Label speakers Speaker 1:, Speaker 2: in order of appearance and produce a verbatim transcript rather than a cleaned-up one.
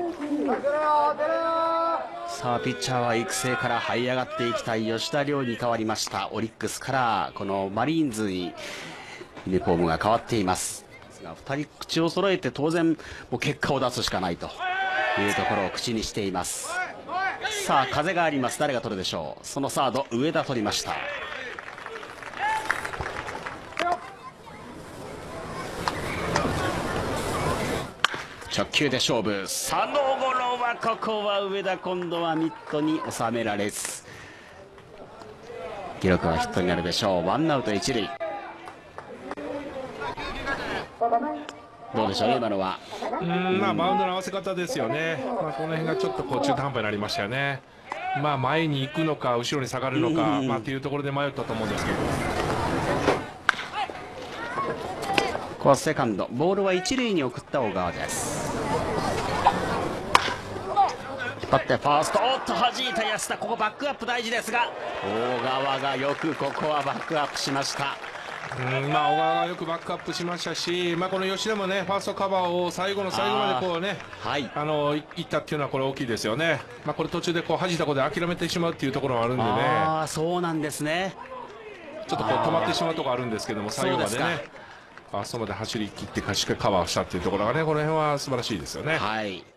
Speaker 1: さあピッチャーは育成から這い上がっていきたい吉田凌に変わりました。オリックスからこのマリーンズにユニフォームが変わっていますが、ふたり口を揃えて当然もう結果を出すしかないというところを口にしています。さあ風があります。誰が取るでしょう。そのサード上田取りました。直球で勝負。佐野ゴロはここは上田、今度はミットに収められず、記録はヒットになるでしょう。ワンアウト一塁。どうでしょう今のは。
Speaker 2: うん、まあバウンドの合わせ方ですよね。まあこの辺がちょっとこう中途半端になりましたよね。まあ前に行くのか後ろに下がるのか、まあっていうところで迷ったと思うんですけど。
Speaker 1: ここはセカンド、ボールは一塁に送った小川です。引っ張ってファースト、おっと弾いた安田。ここバックアップ大事ですが、小川がよくここはバックアップしました。
Speaker 2: うん、まあ小川がよくバックアップしましたし、まあこの吉田もねファーストカバーを最後の最後までこうね、はい、あのいったっていうのはこれ大きいですよね。まあこれ途中でこう弾いたことで諦めてしまうっていうところがあるんでね。
Speaker 1: ああそうなんですね。
Speaker 2: ちょっとこう止まってしまうところあるんですけども、最後までねファーストまで走り切ってしっかりカバーしたっていうところがね、この辺は素晴らしいですよね。
Speaker 1: はい。